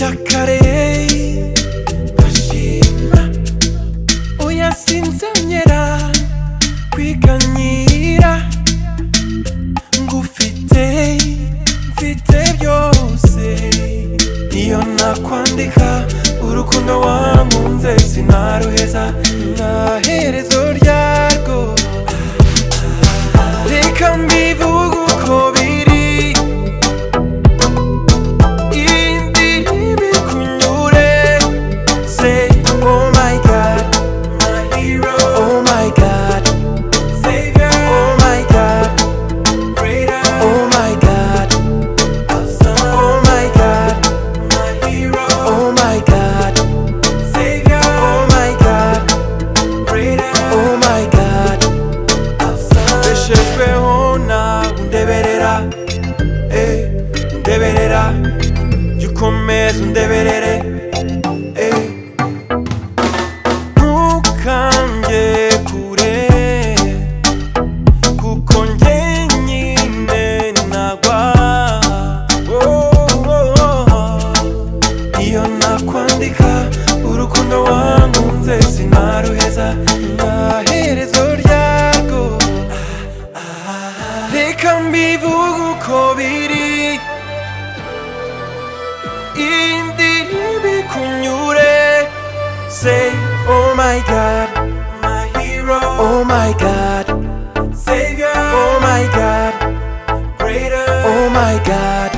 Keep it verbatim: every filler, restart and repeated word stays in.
kare ashima oya sinzongera kwiganyira ngufite mfite byose iyo nakwandika urukundo wankunze sinaruheza nta herezo ryarwo reka mbivuge uko biri Deberera, you começo um deberere, eh. Ntukanje kure, kuko njye nyine nagwa. Oh, oh, oh. Iyo nakwandika urukundo wankunze sinaruheza nta herezo ryarwo. Reka mbivuge uko biri. Say, oh my God, my hero, oh my God, Savior, oh my God, greater, oh my God.